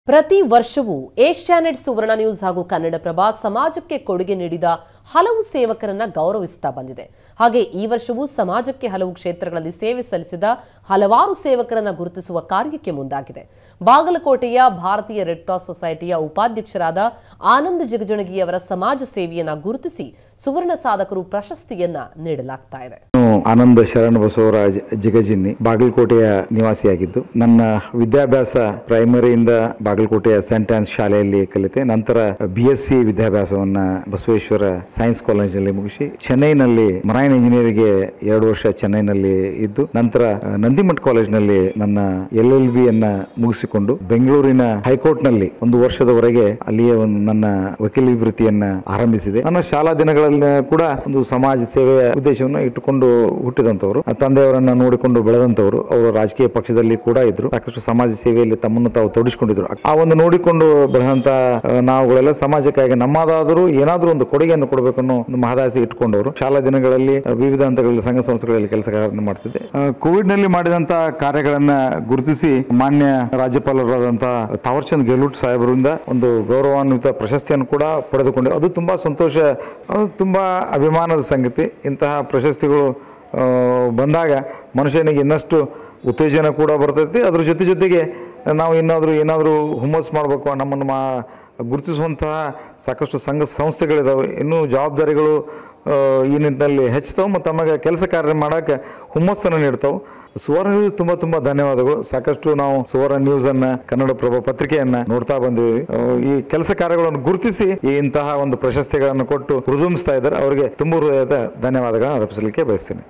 ಪ್ರತಿ ವರ್ಷವೂ ಏಷ್ಯಾನೆಟ್ ಸುವರ್ಣ ನ್ಯೂಸ್ ಹಾಗೂ ಕನ್ನಡ ಪ್ರಭಾ ಸಮಾಜಕ್ಕೆ ಕೊಡುಗೆ ನೀಡಿದ ಹಲವು ಸೇವಕರನ್ನ ಗೌರವಿಸುತ್ತಾ ಬಂದಿದೆ. ಹಾಗೆ ಈ ವರ್ಷವೂ ಸಮಾಜಕ್ಕೆ ಹಲವು ಕ್ಷೇತ್ರಗಳಲ್ಲಿ ಸೇವೆ ಸಲ್ಲಿಸಿದ ಹಲವಾರು ಸೇವಕರನ್ನ ಗುರುತಿಸುವ ಕಾರ್ಯಕ್ಕೆ ಮುಂದಾಗಿದೆ. ಬಾಗಲಕೋಟೆಯ ಭಾರತೀಯ ರೆಡ್ ಕ್ರಾಸ್ ಸೊಸೈಟಿಯ ಉಪಾಧ್ಯಕ್ಷರಾದ ಆನಂದ್ ಜಿಗಜಣಗಿಯವರ ಸಮಾಜ ಸೇವೆಯನ್ನ ಗುರುತಿಸಿ ಸುವರ್ಣ ಸಾಧಕರು ಪ್ರಶಸ್ತಿಯನ್ನ ನೀಡಲಾಗ್ತಾ ಇದೆ. ಆನಂದ್ ಶರಣ ಬಸವರಾಜ್ ಜಿಗಜಿನ್ನಿ ಬಾಗಲಕೋಟೆಯ ನಿವಾಸಿಯಾಗಿದ್ದು, ನನ್ನ ವಿದ್ಯಾಭ್ಯಾಸ ಪ್ರೈಮರಿಯಿಂದ ಬಾಗಲಕೋಟೆಯ ಸೆಂಟ್ ಆನ್ಸ್ ಶಾಲೆಯಲ್ಲಿ ಕಲಿತೆ. ನಂತರ BSc ವಿದ್ಯಾಭ್ಯಾಸವನ್ನ ಬಸವೇಶ್ವರ ಸೈನ್ಸ್ ಕಾಲೇಜಿನಲ್ಲಿ ಮುಗಿಸಿ ಚೆನ್ನೈನಲ್ಲಿ ಮರೈನ್ ಇಂಜಿನಿಯರಿಂಗ್ಗೆ 2 ವರ್ಷ ಚೆನ್ನೈನಲ್ಲಿ ಇದ್ದು, ನಂತರ ನಂದಿಮಠ್ ಕಾಲೇಜಿನಲ್ಲಿ ನನ್ನ LLB ಯನ್ನ ಮುಗಿಸಿಕೊಂಡು ಬೆಂಗಳೂರಿನ ಹೈಕೋರ್ಟ್ ನಲ್ಲಿ 1 ವರ್ಷದವರೆಗೆ ಅಲ್ಲಿಯೇ ನನ್ನ ವಕೀಲಿ ವೃತ್ತಿಯನ್ನ ಆರಂಭಿಸಿದೆ. ನನ್ನ ಶಾಲಾ ದಿನಗಳಲ್ಲಿ ಕೂಡ ಒಂದು ಸಮಾಜ ಸೇವೆಯ ಉದ್ದೇಶವನ್ನು ಇಟ್ಟುಕೊಂಡು ಹುಟ್ಟಿದಂತವರು, ತಂದೆಯವರನ್ನ ನೋಡಿಕೊಂಡು ಬೆಳೆದಂತವರು. ಅವರು ರಾಜಕೀಯ ಪಕ್ಷದಲ್ಲಿ ಕೂಡ ಇದ್ರು, ಸಾಕಷ್ಟು ಸಮಾಜ ಸೇವೆಯಲ್ಲಿ ತಮ್ಮನ್ನು ತಾವು ತೊಡಗಿಸಿಕೊಂಡಿದ್ರು. ಆ ಒಂದು ನೋಡಿಕೊಂಡು ಬೆಳೆದಂತ ನಾವುಗಳೆಲ್ಲ ಸಮಾಜಕ್ಕಾಗಿ ನಮ್ಮದಾದರೂ ಏನಾದರೂ ಒಂದು ಕೊಡುಗೆಯನ್ನು ಕೊಡಬೇಕು ಅನ್ನೋ ಒಂದು ಮಹದಾಸೆ ಇಟ್ಟುಕೊಂಡವರು. ಶಾಲಾ ದಿನಗಳಲ್ಲಿ ವಿವಿಧ ಹಂತಗಳಲ್ಲಿ ಸಂಘ ಸಂಸ್ಥೆಗಳಲ್ಲಿ ಕೆಲಸ ಮಾಡ್ತಿದ್ದೆ. ಕೋವಿಡ್ ನಲ್ಲಿ ಮಾಡಿದಂತ ಕಾರ್ಯಗಳನ್ನ ಗುರುತಿಸಿ ಮಾನ್ಯ ರಾಜ್ಯಪಾಲರಾದಂತಹ ತಾವರ್ಚಂದ್ ಗೆಹ್ಲೋಟ್ ಸಾಹೇಬರಿಂದ ಒಂದು ಗೌರವಾನ್ವಿತ ಪ್ರಶಸ್ತಿಯನ್ನು ಕೂಡ ಪಡೆದುಕೊಂಡೆ. ಅದು ತುಂಬಾ ಸಂತೋಷ, ತುಂಬಾ ಅಭಿಮಾನದ ಸಂಗತಿ. ಇಂತಹ ಪ್ರಶಸ್ತಿಗಳು ಬಂದಾಗ ಮನುಷ್ಯನಿಗೆ ಇನ್ನಷ್ಟು ಉತ್ತೇಜನ ಕೂಡ ಬರ್ತೈತಿ. ಅದ್ರ ಜೊತೆಗೆ ನಾವು ಏನಾದರೂ ಹುಮ್ಮಸ್ ಮಾಡಬೇಕು, ನಮ್ಮನ್ನು ಗುರುತಿಸುವಂತಹ ಸಾಕಷ್ಟು ಸಂಘ ಸಂಸ್ಥೆಗಳಿದಾವೆ. ಇನ್ನೂ ಜವಾಬ್ದಾರಿಗಳು ಈ ನಿಟ್ಟಿನಲ್ಲಿ ಹೆಚ್ಚುತ್ತವೆ ಮತ್ತು ತಮಗೆ ಕೆಲಸ ಕಾರ್ಯ ಮಾಡೋಕ್ಕೆ ಹುಮ್ಮಸ್ಸನ್ನು ನೀಡ್ತಾವೆ. ಸುವರ್ಣ ನ್ಯೂಸ್ ತುಂಬ ಧನ್ಯವಾದಗಳು. ಸಾಕಷ್ಟು ನಾವು ಸುವರ್ಣ ನ್ಯೂಸನ್ನು, ಕನ್ನಡ ಪ್ರಭಾ ಪತ್ರಿಕೆಯನ್ನು ನೋಡ್ತಾ ಬಂದಿವಿ. ಈ ಕೆಲಸ ಕಾರ್ಯಗಳನ್ನು ಗುರುತಿಸಿ ಇಂತಹ ಒಂದು ಪ್ರಶಸ್ತಿಗಳನ್ನು ಕೊಟ್ಟು ಹುರಿದುಂಬಿಸ್ತಾ ಇದ್ದಾರೆ. ಅವರಿಗೆ ತುಂಬ ಹೃದಯದ ಧನ್ಯವಾದಗಳನ್ನು ಅರ್ಪಿಸಲಿಕ್ಕೆ ಬಯಸ್ತೇನೆ.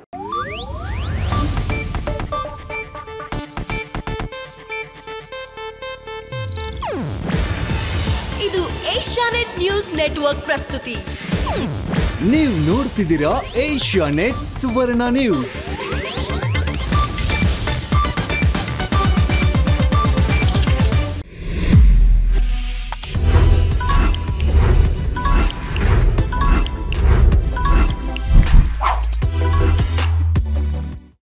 ಇದು ಏಷ್ಯಾನೆಟ್ ನ್ಯೂಸ್ ನೆಟ್ವರ್ಕ್ ಪ್ರಸ್ತುತಿ. ನೀವು ನೋಡ್ತಿದ್ದೀರಾ ಏಷ್ಯಾನೆಟ್ ಸುವರ್ಣ ನ್ಯೂಸ್.